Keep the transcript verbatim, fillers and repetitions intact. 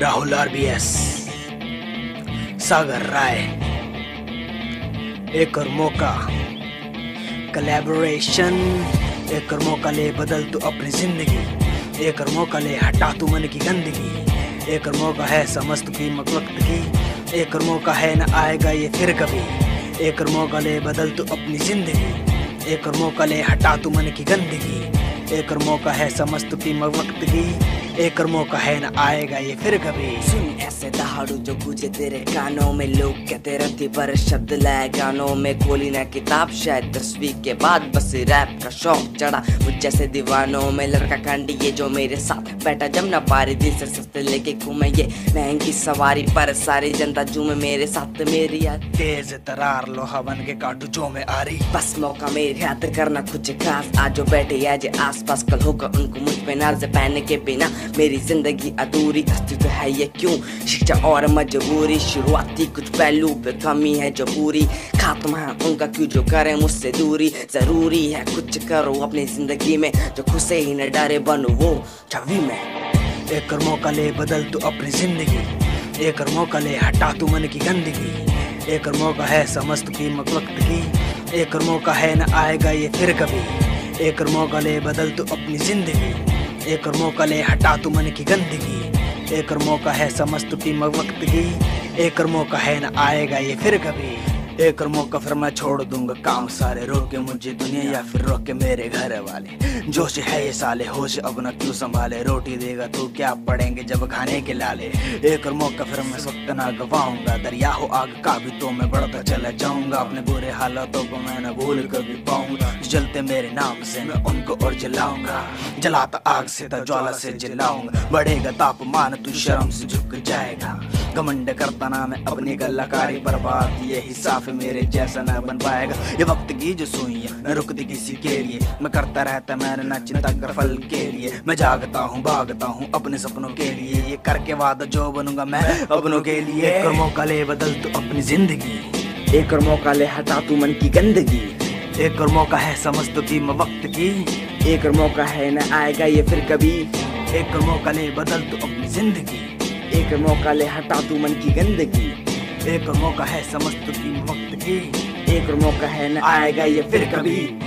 Rahul RBS, सागर राय, एक और मौका, कोलैबोरेशन। एक और मौका ले, बदल तू अपनी जिंदगी। एक और मौका ले, हटा तू मन की गंदगी। एक और मौका है, समझ तू कीमत वक्त की। एक और मौका है, न आएगा ये फिर कभी। एक और मौका ले, बदल तू अपनी जिंदगी। एक और मौका ले, हटा तू मन की गंदगी। एक और मौका है, समझ तू कीमत वक्त की। एक और मौका है, न आएगा ये फिर कभी। सुन ऐसे दहाड़ू जो गूंजे तेरे कानों में, लोग कहते रहते पर शब्द लाए गानों में। खोली ना किताब शायद दसवीं के बाद, बस रैप का शौक चढ़ा मुझ जैसे दीवानों में। लड़का कांडी ये जो मेरे साथ बैठा जम ना पारी, दिल से सस्ते लेके घूमे ये महंगी सवारी पर। सारी जनता झूमे मेरे साथ मेरी यार। तेज तरार लोहा बन के काटू जो में आ रही। बस मौका मेरे हाथ करना कुछ खास, आज जो बैठे आज आस पास, कल होगा उनको मुझ पे नाज पहनने के बिना मेरी जिंदगी अधूरी। अस्तित्व है ये क्यों, शिक्षा और मजबूरी। शुरुआती कुछ पहलू पे कमी है जो पूरी, खात्मा है उनका क्यों जो करे मुझसे दूरी। जरूरी है कुछ करो अपनी जिंदगी में, जो खुद से ही न डरे बनूं वो छवि में। एक और मौका ले, बदल तू अपनी जिंदगी। एक और मौका ले, हटा तू मन की गंदगी। एक और मौका है, समझ तू कीमत वक्त की। एक और मौका है, न आएगा ये फिर कभी। एक और मौका ले, बदल तू अपनी जिंदगी। एक और मौका ले, हटा तू मन की गंदगी। एक और मौका है, समझ तू कीमत वक्त की। एक और मौका है, न आएगा ये फिर कभी। एक और मौका फिर मैं छोड़ दूंगा काम सारे, रोके मुझे दुनिया या फिर रोके मेरे घर वाले। जोश है ये साले, होश अब न क्यों संभाले। रोटी देगा तू क्या, पड़ेंगे जब खाने के लाले। एक और मौका फिर मैं वक्त ना गवाऊंगा, दरिया हो आग का भी तो मैं बढ़ता चला जाऊंगा। अपने बुरे हालातों को मैं न भूल कभी पाऊंगा। जलते मेरे नाम से मैं उनको और जलाऊंगा, जलाता आग से तो ज्वाला से जलाऊंगा। बढ़ेगा तापमान तू शर्म से झुक जाएगा। घमंड करता ना मैं अपनी कलाकारी पर, बात ये हिसाब मेरे जैसा न बन पाएगा। ये वक्त की जो सुइयां न रुकती किसी के लिए, मैं करता रहता मैंने न चिंता कर फल के लिए। मैं जागता हूँ भागता हूँ अपने सपनों के लिए, ये करके वादा जो बनूंगा मैं अपनों के लिए। एक और मौका ले, बदल तू अपनी जिंदगी। एक और मौका ले, हटा तू मन की गंदगी। एक और मौका है, समझ तू कीमत वक्त की। एक और मौका है, न आएगा ये फिर कभी। एक और मौका ले, बदल तू अपनी जिंदगी। एक और मौका ले, हटा तू मन की गंदगी। एक और मौका है, समझ तू कीमत वक्त की। एक और मौका है, न आएगा ये फिर कभी।